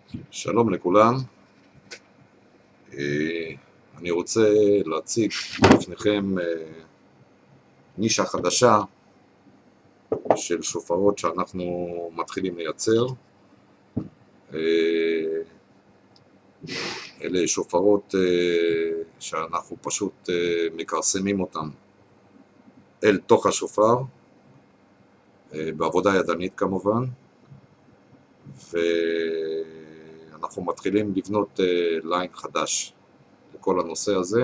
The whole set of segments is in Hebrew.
שלום לכולם. אני רוצה להציג בפניכם נישה חדשה של שופרות שאנחנו מתחילים לייצר. אלה שופרות שאנחנו פשוט מקרסמים אותם אל תוך השופר, בעבודה ידנית כמובן, ואנחנו מתחילים לבנות ליין חדש לכל הנושא הזה.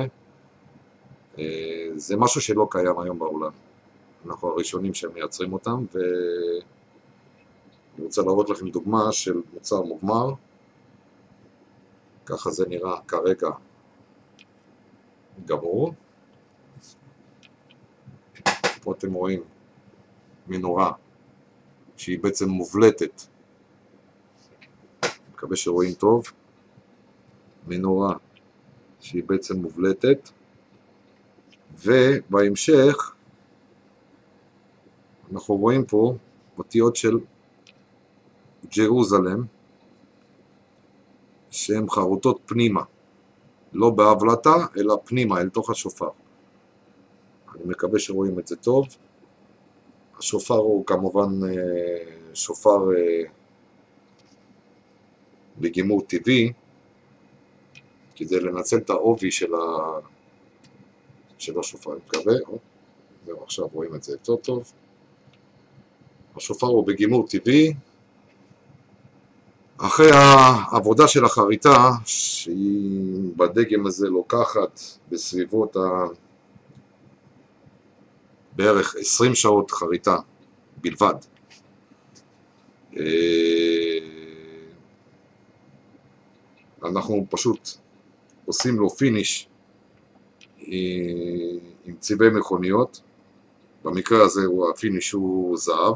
זה משהו שלא קיים היום בעולם, אנחנו הראשונים שמייצרים אותם, ואני רוצה להראות לכם דוגמה של מוצר מוגמר. ככה זה נראה כרגע גמור. פה אתם רואים מנורה שהיא בעצם מובלטת, אני מקווה שרואים טוב, מנורה שהיא בעצם מובלטת, ובהמשך אנחנו רואים פה אותיות של ג'רוזלם שהן חרוטות פנימה, לא בהבלטה אלא פנימה אל תוך השופר. אני מקווה שרואים את זה טוב. השופר הוא כמובן שופר בגימור טבעי, כדי לנצל את העובי של השופר, אני מקווה. עכשיו רואים את זה יותר טוב. השופר הוא בגימור טבעי. אחרי העבודה של החריטה, שהיא בדגם הזה לוקחת בסביבות בערך 20 שעות חריטה בלבד, אנחנו פשוט עושים לו פיניש עם צבעי מכוניות. במקרה הזה הפיניש הוא זהב,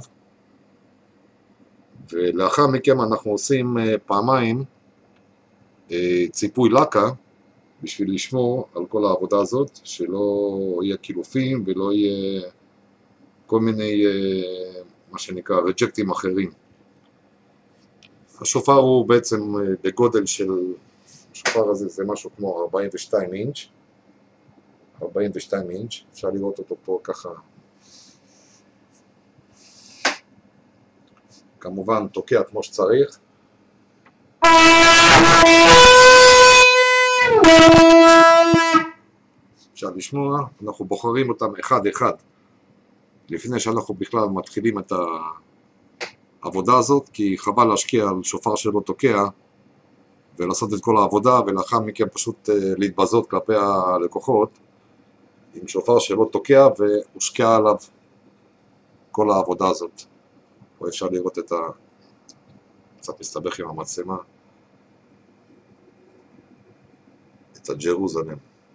ולאחר מכן אנחנו עושים פעמיים ציפוי לקה בשביל לשמור על כל העבודה הזאת, שלא יהיה קילופים ולא יהיה כל מיני מה שנקרא רג'קטים אחרים. השופר הוא בעצם בגודל של, השופר הזה זה משהו כמו 42 אינץ', 42 אינץ', אפשר לראות אותו פה ככה. כמובן תוקע כמו שצריך. אפשר לשמוע, אנחנו בוחרים אותם אחד אחד לפני שאנחנו בכלל מתחילים את העבודה הזאת, כי חבל להשקיע על שופר שלא תוקע ולעשות את כל העבודה ולאחר מכן פשוט להתבזות כלפי הלקוחות עם שופר שלא תוקע והושקע עליו כל העבודה הזאת. פה אפשר לראות את קצת מסתבך עם המצלמה, את הג'רוזלם.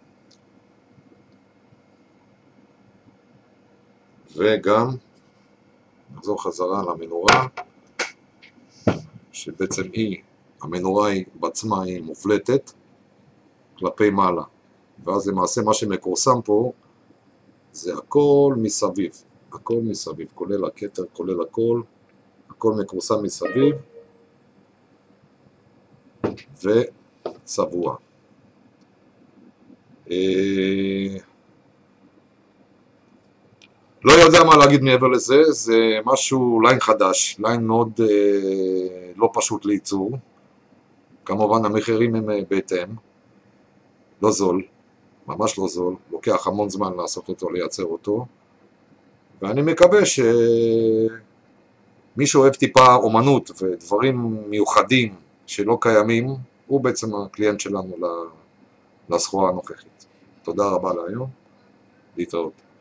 וגם נחזור חזרה למנורה, שבעצם המנורה היא בעצמה היא מובלטת כלפי מעלה, ואז למעשה מה שמקורסם פה זה הכל מסביב, הכל מסביב, כולל הכתר, כולל הכל מקורסם מסביב וצבוע. לא יודע מה להגיד מעבר לזה, זה משהו, ליין חדש, ליין מאוד לא פשוט לייצור. כמובן המחירים הם בהתאם, לא זול, ממש לא זול, לוקח המון זמן לעשות אותו, לייצר אותו, ואני מקווה שמי שאוהב טיפה אומנות ודברים מיוחדים שלא קיימים, הוא בעצם הקליינט שלנו לסחורה הנוכחית. תודה רבה להיום, להתראות.